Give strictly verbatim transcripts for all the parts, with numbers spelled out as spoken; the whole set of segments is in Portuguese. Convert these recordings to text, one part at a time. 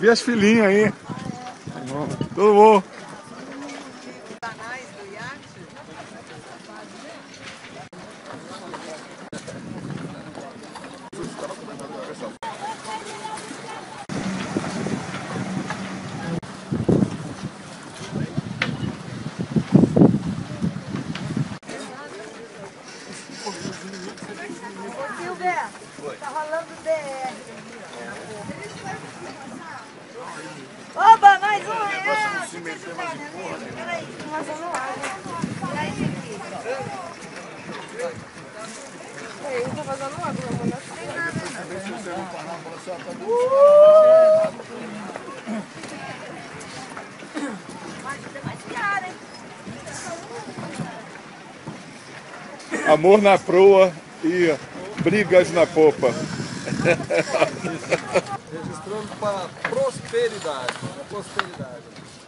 Vi as filhinhas aí. Tudo bom? Silvia, tá rolando D R. Oba, mais um real! Peraí, nós vamos lá. Tira isso aqui. Peraí, não tá fazendo nada, não vou não tem nada. Vai tirar, hein? Amor na proa e brigas na popa. Registrando para prosperidade. Prosperidade.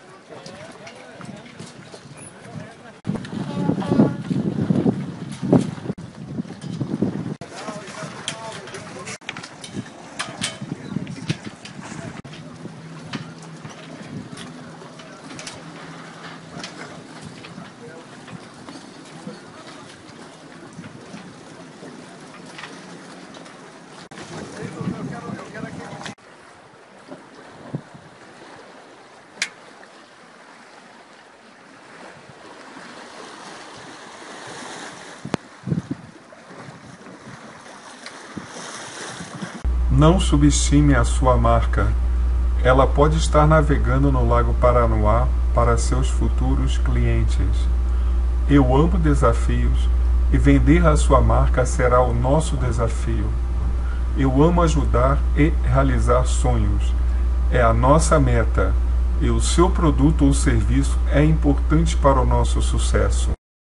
Não subestime a sua marca. Ela pode estar navegando no Lago Paranoá para seus futuros clientes. Eu amo desafios e vender a sua marca será o nosso desafio. Eu amo ajudar e realizar sonhos. É a nossa meta e o seu produto ou serviço é importante para o nosso sucesso.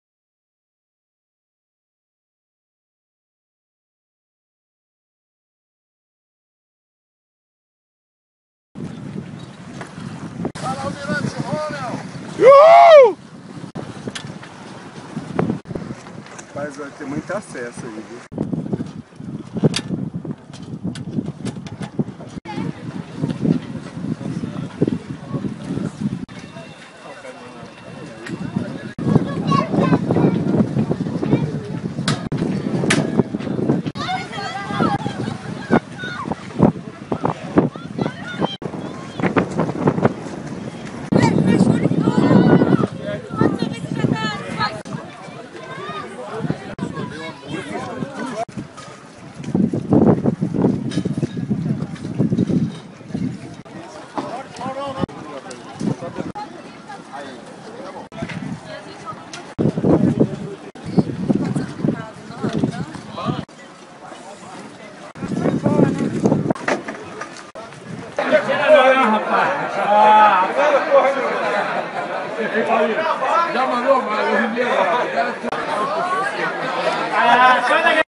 Uhul! Mas vai ter muito acesso aí, viu? Já mandou mais, hoje em dia.